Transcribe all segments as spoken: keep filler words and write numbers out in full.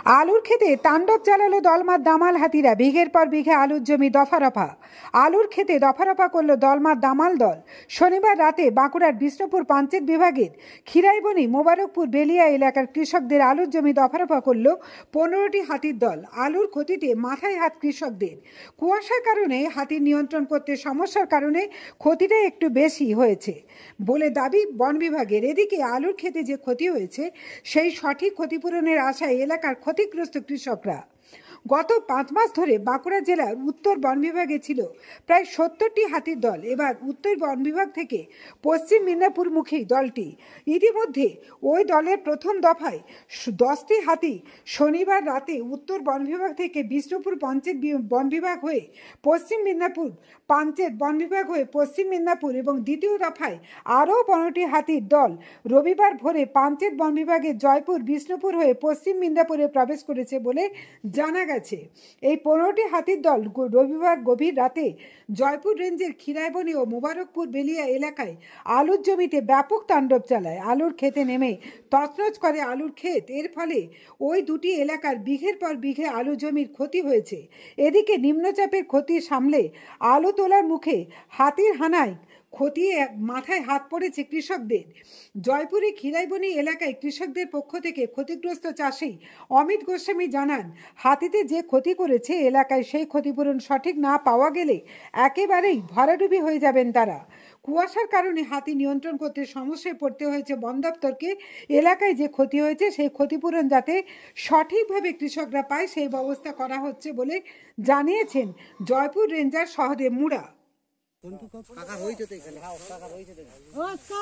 आलूर खेते तांडव चालालो दलमार दामाल हाथीरा बिघेर पर बिघे आलूर जमी दफा रफा आलूर खेते दफा रफा करल दलमार दामाल दल। शनिवार राते बाँकुड़ार बिष्णुपुर पंचायत विभागेर खिराईबनी मोबारकपुर बेलिया एलाकार कृषकदेर आलूर जमी दफा रफा करल पंद्रहटी हाथीर दल। आलूर क्षतिते माथाय हाथ कृषकदेर। कुयाशार कारणे हाथी नियंत्रण करते समस्यार कारणे क्षतिटा एकटु बेशी हयेछे बोले दाबी वन विभागेर। एदिके आलूर खेते जे क्षति हयेछे सेई सठिक क्षतिपूरণের आशाय एलाकार क्षतिग्रस्त कृषकरा। गत पाँच मास धरे बाँकुड़ा जिलार उत्तर वन विभागे छिलो प्राय सत्तरटी हाथीर दल। एबार उत्तर वन विभाग थेके पश्चिम मिदनापुरमुखी दलटी इतिमध्ये ओई दलेर प्रथम दफाय दसटी हाथी शनिवार राते उत्तर वन विभाग थेके बिष्णुपुर पंचायत वन विभाग हये पश्चिम मिदनापुर पंचायत वन विभाग हये पश्चिम मिदनापुर एवं द्वितीय दफाय आरो पंद्रहटी हाथीर दल रविवार भोरे पंचायत वन विभागेर जयपुर बिष्णुपुर हये पश्चिम मिदनापुरे प्रवेश करेছে বলে জানা গেছে। এই পনেরোটি হাতির দল রবিবার গভীর রাতে জয়পুর রেঞ্জের খিরাইবনি ও মোবারকপুর বেলিয়া এলাকায় আলুর জমিতে ব্যাপক তাণ্ডব চালায়। আলুর খেতে নেমে তছনছ করে আলুর ক্ষেত। এর ফলে ওই দুটি এলাকার বিঘের পর বিঘে আলু জমির ক্ষতি হয়েছে। এদিকে নিম্নচাপের ক্ষতি সামলে আলু তোলার মুখে হাতির হানায় খতিয়ে মাথায় হাত পড়েছে কৃষকদের। জয়পুরে খিরাইবনি এলাকায় কৃষকদের পক্ষ থেকে ক্ষতিগ্রস্ত চাষী অমিত গোস্বামী জানান, হাতিতে যে ক্ষতি করেছে এলাকায় সেই ক্ষতিপূরণ সঠিক না পাওয়া গেলে একেবারেই ভরাডুবি হয়ে যাবেন তারা। কুয়াশার কারণে হাতি নিয়ন্ত্রণ করতে সমস্যায় পড়তে হয়েছে বন দপ্তরকে। এলাকায় যে ক্ষতি হয়েছে সেই ক্ষতিপূরণ যাতে সঠিকভাবে কৃষকরা পায় সেই ব্যবস্থা করা হচ্ছে বলে জানিয়েছেন জয়পুর রেঞ্জার সহদেব মুড়া। কাকা হইছে তো এখানে হ্যাঁ কাকা হইছে তো ওস্কো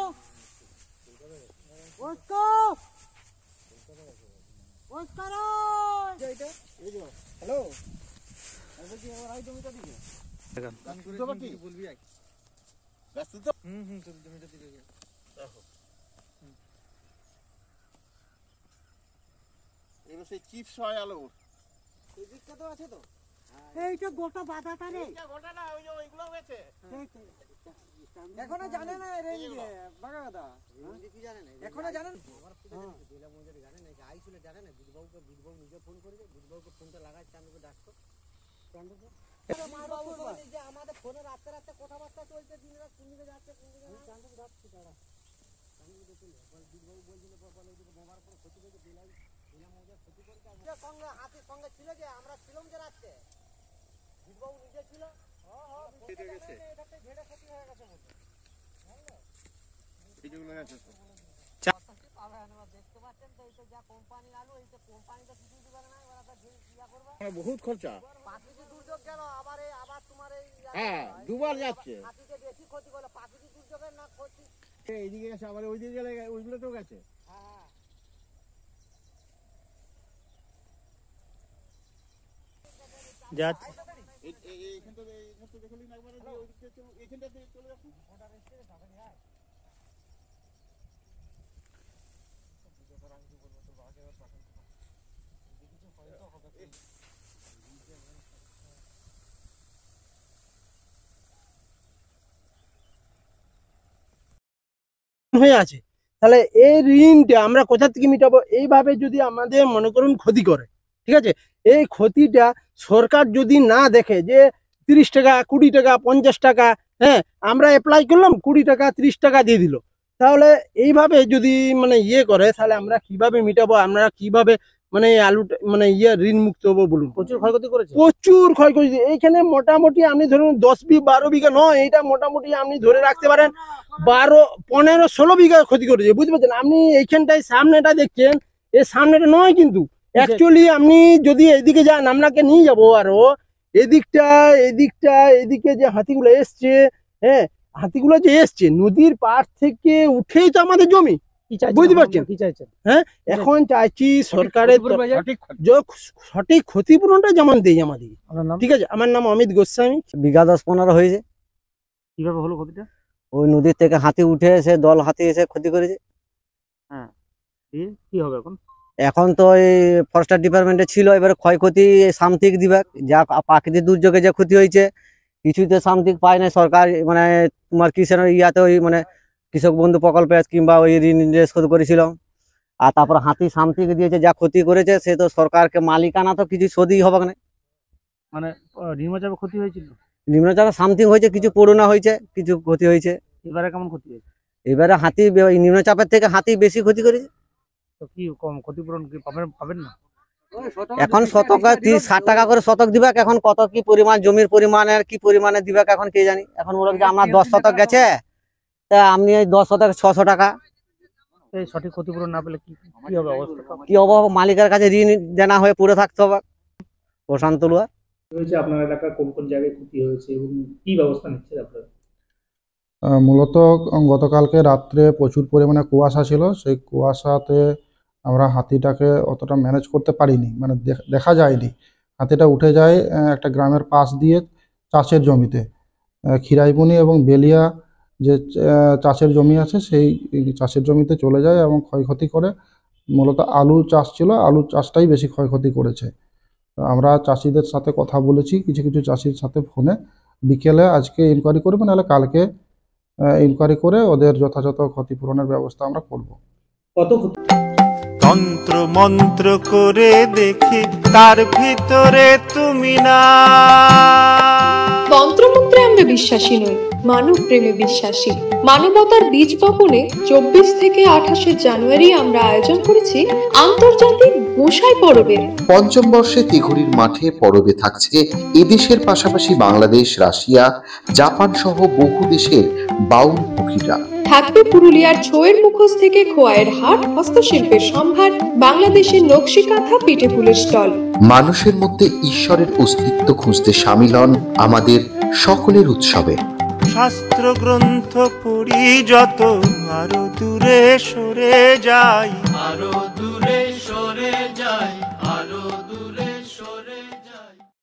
ওস্কো ওস্কো এইটা এই যে হ্যালো আমি কি আমার আই জমিটা দিকে দেখেন তো বাকি বলবি আই ব্যস্ত তো হুম হুম তোর জমিটা দিকে দেখো এবার সেই চিপস হয় আলো এই দিকটা তো আছে তো এইটা গোটা বাদাটা রে এটা গোটা না ওই যে ওইগুলো হয়েছে এখনো জানে না রে বাগাদা হিন্দি কি জানে না এখনো জানেন জেলা মজুরি জানে না আইছিল জানে না বুধবাবুকে বুধবাবু নিজে ফোন করে দে বুধবাবুকে ফোনটা লাগাই চান্দকে ডাকতো চান্দকে বাবু বলে যে আমাদের ফোনে রাতে রাতে কথাবার্তা চলছে দিন রাত কোন দিকে যাচ্ছে কোন দিকে চান্দকে ডাকছি তারা চান্দকে দেখলে বুধবাবু বলছিল বলে যে মোবাইল করে ক্ষতি করে দিলাই জেলা মজুরি ক্ষতি করে সঙ্গে হাতের সঙ্গে ছিল যে আমরা ছিলাম যে রাতে বুধবাবু নিজে ছিল হ্যাঁ হ্যাঁ কেটে গেছে এটাতে ঝেড়ে ক্ষতি হয়ে গেছে বলে বুঝলে এইগুলো আছে তো পাবে না দেখতে পাচ্ছেন তো এটা যা কোম্পানি আলু এইটা কোম্পানিটা কিছু দিবে না ওরা তো ইয়া করবে বহুত খরচা প্রাকৃতিক দুর্যোগ গেল আবার এই আবার তোমার এই হ্যাঁ দুবার যাচ্ছে হাতিতে বেশি ক্ষতি করলো প্রাকৃতিক দুর্যোগের না ক্ষতি এইদিকে গেছে আবার ওইদিকে গেলে ওইগুলো তো গেছে হ্যাঁ যাচ্ছে এইখানটা এইখানটা দেখলি না একবার ওই দিকে চলে এইখানটা দিয়ে চলে যাচ্ছে ওটা রেস্টে যাবে না ভিডিও করা আমি বলবো তো আগে আর পাঠান কিছু হয়তো হবে হয়ে আছে তাহলে এই ঋণটা আমরা কোথা থেকে মিটাবো? এইভাবে যদি আমাদের মনে করুন ক্ষতি করে, ঠিক আছে, এই ক্ষতিটা সরকার যদি না দেখে যে তিরিশ টাকা কুড়ি টাকা পঞ্চাশ টাকা হ্যাঁ আমরা অ্যাপ্লাই করলাম কুড়ি টাকা ত্রিশ টাকা দিয়ে দিল, তাহলে এইভাবে যদি মানে ইয়ে করে তাহলে আমরা কিভাবে মিটাবো? আমরা কিভাবে মানে আলু মানে ইয়ে ঋণ মুক্ত হবো বলুন? প্রচুর ক্ষয়ক্ষতি করেছে, প্রচুর ক্ষয়ক্ষতি। এইখানে মোটামুটি আপনি ধরুন দশ বি বারো বিঘা নয়, এইটা মোটামুটি আপনি ধরে রাখতে পারেন বারো পনেরো ষোলো বিঘা ক্ষতি করেছে, বুঝতে পারছেন? আপনি এইখানটায় সামনেটা দেখছেন, এই সামনেটা নয় কিন্তু অ্যাকচুয়ালি আপনি যদি এদিকে যান আপনাকে নিয়ে যাবো আরো এদিকটা এদিকটা এদিকে যে হাতিগুলো এসছে হ্যাঁ হাতিগুলো যে এসছে নদীর পাড় থেকে উঠেই তো আমাদের জমি, বুঝতে পারছেন? কি চাইছেন? হ্যাঁ এখন চাইছি সরকারের সঠিক ক্ষতিপূরণটা যেমন দেয় আমাদের, ঠিক আছে? আমার নাম অমিত গোস্বামী। বিঘা দশ পনেরো হয়েছে। কিভাবে হলো ক্ষতিটা? ওই নদীর থেকে হাতি উঠে এসে দল হাতি এসে ক্ষতি করেছে। হ্যাঁ কি হবে এখন? এখন তো এই ফরেস্টার ডিপার্টমেন্টে ছিল, এবারে ক্ষয়ক্ষতি সামথিক দিবে, যা প্রাকৃতিক দুর্যোগে যে ক্ষতি হয়েছে কিছুই তো সামথিক পায় না সরকার। মানে তোমার কিষাণ ইয়াতে ওই মানে কৃষক বন্ধু প্রকল্পে কিংবা ওই ঋণ শোধ করেছিলাম আর তারপর হাতি সামথিং দিয়েছে, যা ক্ষতি করেছে সে তো সরকারকে মালিকানা তো কিছু শোধই হবে না। মানে নিম্নচাপে ক্ষতি হয়েছিল, নিম্নচাপে সামথিং হয়েছে, কিছু পড়ুনা হয়েছে, কিছু ক্ষতি হয়েছে। এবারে কেমন ক্ষতি হয়েছে? এবারে হাতি নিম্নচাপের থেকে হাতি বেশি ক্ষতি করেছে। তো কি কম ক্ষতিপূরণ কি পাবেন পাবেন না? এখন শতক তিরিশ ষাট টাকা করে শতক দিবে, এখন কত কি পরিমাণ জমির পরিমাণের কি পরিমাণে দিবে এখন কে জানি। এখন বলো যে আমার দশ শতক গেছে, তা আপনি এই দশ শতক ছশো টাকা। এই সঠিক ক্ষতিপূরণ না পেলে কি কি হবে অবস্থা? কি অভাব, মালিকের কাছে ঋণ দেনা হয়ে পড়ে থাকতে হবে। প্রশান্ত লুয়া হয়েছে আপনার এলাকায় কোন কোন জায়গায় ক্ষতি হয়েছে এবং কি ব্যবস্থা নিচ্ছেন আপনারা? মূলত গতকালকে রাত্রে প্রচুর পরিমাণে কুয়াশা ছিল, সেই কুয়াশাতে আমরা হাতিটাকে অতটা ম্যানেজ করতে পারিনি, মানে দেখা যায়নি। হাতিটা উঠে যায় একটা গ্রামের পাশ দিয়ে চাষের জমিতে, খিরাইবুনি এবং বেলিয়া যে চাষের জমি আছে সেই চাষের জমিতে চলে যায় এবং ক্ষয়ক্ষতি করে। মূলত আলু চাষ ছিল, আলু চাষটাই বেশি ক্ষয়ক্ষতি করেছে। আমরা চাষিদের সাথে কথা বলেছি, কিছু কিছু চাষির সাথে ফোনে, বিকেলে আজকে ইনকোয়ারি করবো, নাহলে কালকে ইনকোয়ারি করে ওদের যথাযথ ক্ষতিপূরণের ব্যবস্থা আমরা করব। কত তন্ত্র মন্ত্র করে দেখি তার ভিতরে তুমি না। তন্ত্রমন্ত্রে আমরা বিশ্বাসী নই, মানব প্রেমে বিশ্বাসী। মানবতার বীজ বপনে চব্বিশ থেকে আঠাশে জানুয়ারি আমরা আয়োজন করেছি আন্তর্জাতিক গোসাই পরবের। পঞ্চম বর্ষে তিঘুরির মাঠে পরবে থাকছে এদেশের পাশাপাশি বাংলাদেশ, রাশিয়া, জাপান সহ বহু দেশের বাউল পুকিরা। থাকবে পুরুলিয়ার ছোয়ের মুখোশ থেকে খোয়াইয়ের হাট, হস্তশিল্পের সম্ভার, বাংলাদেশের নকশি কাঁথা, পিঠে ফুলের স্টল। মানুষের মধ্যে ঈশ্বরের অস্তিত্ব খুঁজতে সামিল হন আমাদের সকলের উৎসবে। শাস্ত্র গ্রন্থ পড়ি যত, আরো দূরে সরে যাই, আরো